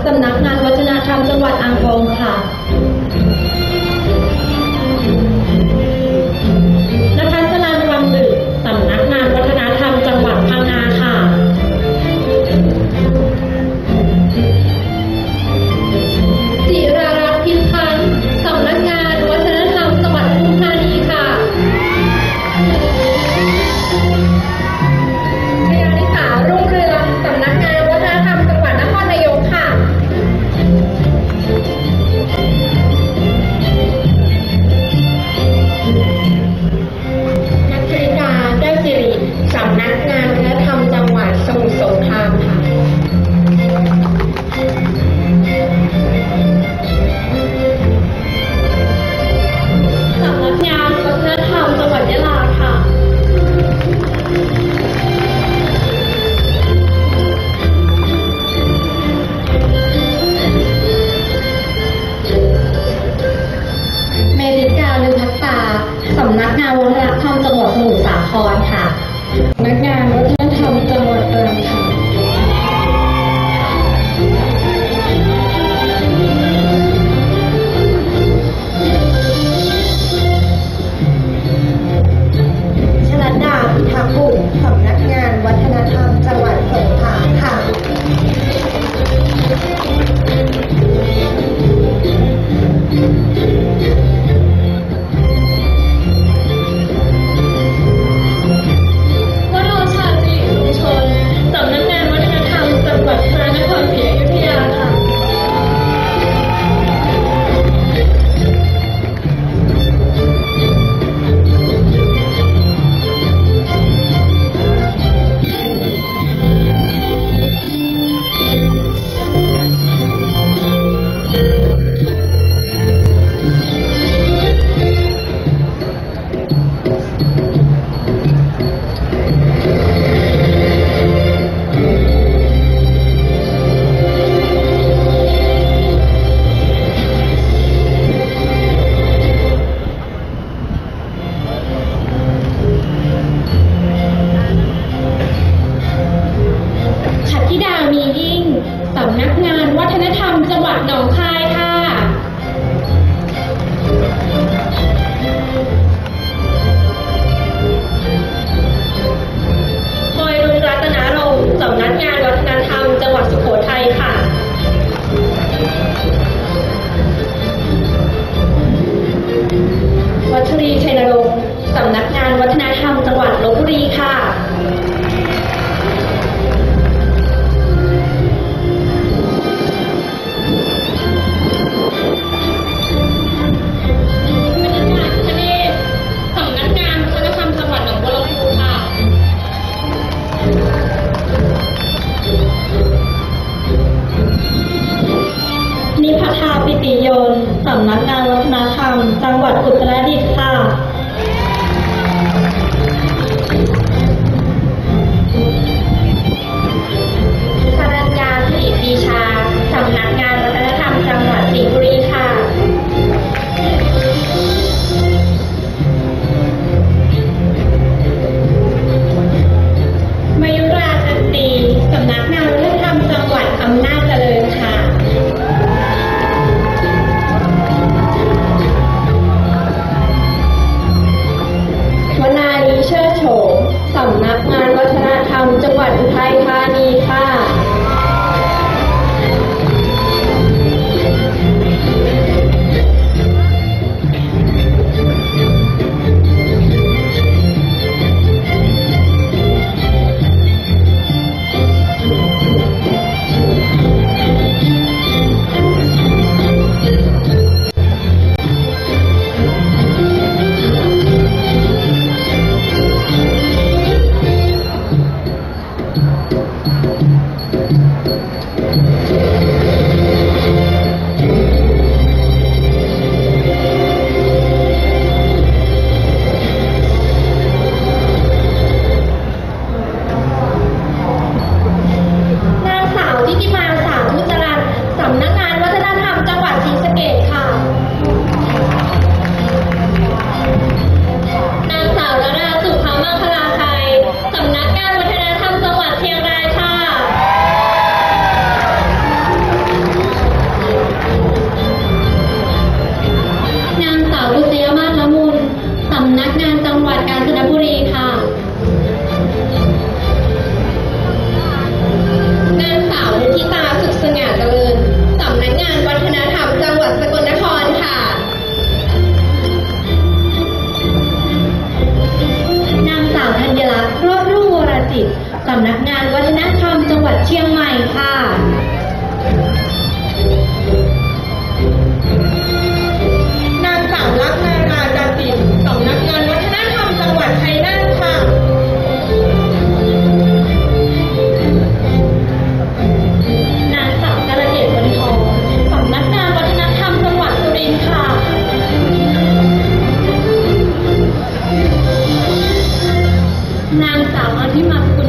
สำนักงานวัฒนธรรมจังหวัดอ่างทองค่ะนภัสราวังดึกสำนักงานวัฒนธรรมจังหวัดพังงาค่ะจิรารัตน์พิมพันธ์สำนักงานวัฒนธรรมจังหวัดปทุมธานีค่ะชยานิสารุ่งเรืองสำนักงานวัฒนธรรมจังหวัดนครนายกค่ะนัทธริกาแก้วสิริสำนักงานวัฒนธรรมจังหวัดสมุทรสงครามค่ะสำนักงานวัฒนธรรมจังหวัดยะลาค่ะเมริกาลือพักตาสำนักงานวัฒนธรรมจังหวัดสมุทรสาครค่ะสำนักงานวัฒนธรรมจังหวัดตรังค่ะชลัดดาพิทักษ์บุตรสำนักงานวัฒนธรรมจังหวัดสงขลาค่ะวโรชาสิริลุงชนสำนักงานวัฒนธรรมจังหวัดพระนครศรีอยุธยาค่ะฉัตรธิดามียิ่งสำนักงานวัฒนธรรมจังหวัดหนองคายค่ะพลอยรุ้งรัตนารมณ์สำนักงานวัฒนธรรมจังหวัดสุโขทัยค่ะวัชรีชัยนรงค์สำนักงานวัฒนธรรมจังหวัดลพบุรีค่ะสำนักงานวัฒนธรรมจังหวัดหนองบัวลำพูค่ะนิพทาปิติยนต์สำนักงานวัฒนธรรมจังหวัดอุตรดิตถ์ค่ะสรัญญาสิริปรีชาสำนักงานวัฒนธรรมจังหวัดสิงห์บุรีค่ะมายุราจันตีสำนักงานวัฒนธรรมจังหวัดอำนาจเจริญค่ะวนาลีเชิดโฉมสำนักงานวัฒนธรรมจังหวัดอุทัยธานีค่ะสิทธิ์สำนักงานวัฒนธรรมจังหวัดเชียงใหม่ค่ะนางสาวลักนาราจาติดสำนักงานวัฒนธรรมจังหวัดชัยนาทค่ะนางสาวกาลเกตวันทองสำนักงานวัฒนธรรมจังหวัดสุรินทร์ค่ะนางสาวอภิมาคุณ